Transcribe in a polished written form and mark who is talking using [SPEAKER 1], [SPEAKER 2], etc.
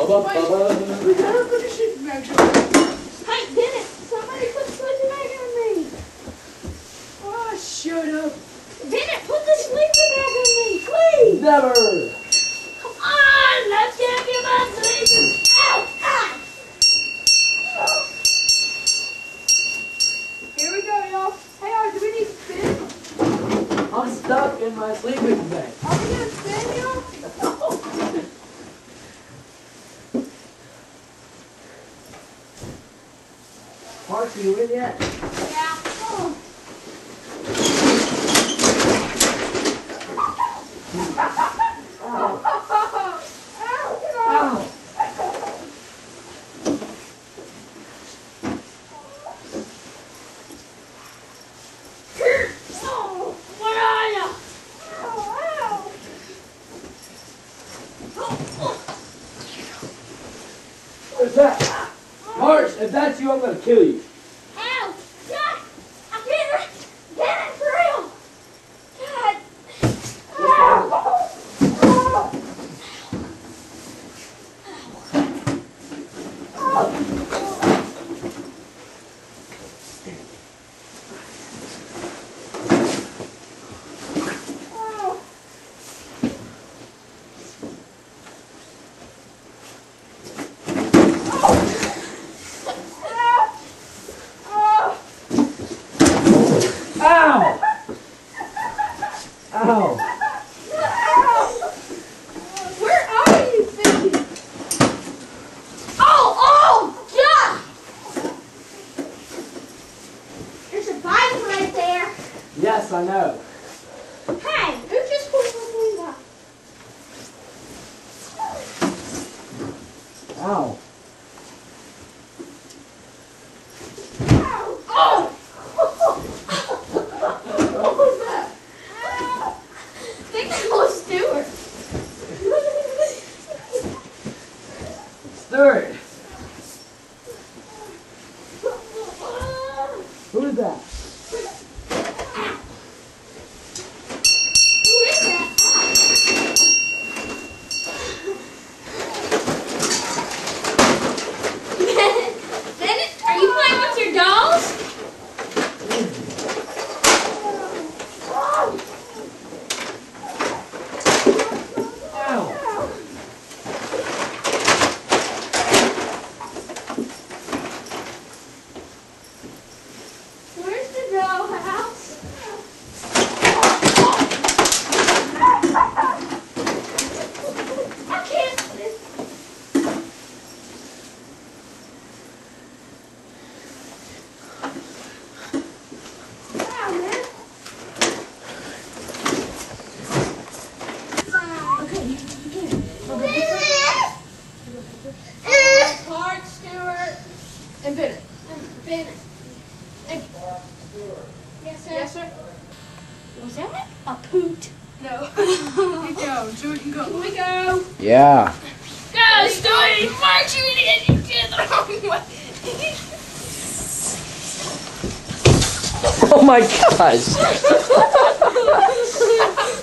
[SPEAKER 1] We gotta put a sleeping bag on.
[SPEAKER 2] Hey, Dennis, somebody put the sleeping bag on me.
[SPEAKER 1] Oh, shut up.
[SPEAKER 2] Dennis, put the sleeping bag on me, please.
[SPEAKER 3] Never!
[SPEAKER 2] Come on, let's get me my sleeping. Ow, ow.
[SPEAKER 1] Here we go, y'all. Hey, do we need to spin?
[SPEAKER 3] I'm stuck in my sleeping bag.
[SPEAKER 1] Are we gonna spin, y'all?
[SPEAKER 3] Parks, are you in yet?
[SPEAKER 2] Yeah. Oh.
[SPEAKER 3] Ow!
[SPEAKER 2] Oh, where are you? Ow,
[SPEAKER 3] What's that? Parks, if that's you, I'm gonna kill you.
[SPEAKER 2] ow. God, I can't get it for real. God. Ow.
[SPEAKER 3] Ow! Ow!
[SPEAKER 1] Where are you, Vicky?
[SPEAKER 2] Oh, God. There's a Bible right there.
[SPEAKER 3] Yes, I know.
[SPEAKER 2] Hey, who just put my name up?
[SPEAKER 3] Ow.
[SPEAKER 2] Oh!
[SPEAKER 1] What was that?
[SPEAKER 2] I think that was Stuart.
[SPEAKER 3] Stuart, who is that?
[SPEAKER 2] Who is that? Dennis, are you playing with your dolls?
[SPEAKER 3] Ow!
[SPEAKER 2] Where's the doll house? I can't. Wow, man.
[SPEAKER 1] Okay, you can. Park, Stewart, and Bennett.
[SPEAKER 2] Bennett.
[SPEAKER 1] Thank you.
[SPEAKER 2] Yes, sir.
[SPEAKER 1] Yes, sir.
[SPEAKER 2] Was that a poot?
[SPEAKER 1] No. Good go. So we can go. Here we go.
[SPEAKER 3] Yeah.
[SPEAKER 2] Go, Stuart! March, you idiot! You did the wrong way.
[SPEAKER 3] Oh my gosh!